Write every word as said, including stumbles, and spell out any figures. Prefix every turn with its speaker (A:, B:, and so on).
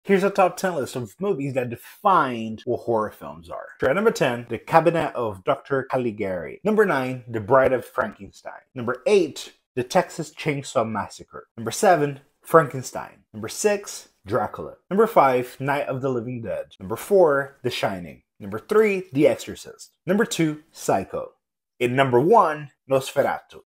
A: Here's a top ten list of movies that defined what horror films are. At number ten, The Cabinet of Doctor Caligari. Number nine, The Bride of Frankenstein. Number eight, The Texas Chainsaw Massacre. Number seven, Frankenstein. Number six, Dracula. Number five, Night of the Living Dead. Number four, The Shining. Number three, The Exorcist. Number two, Psycho. In number one, Nosferatu.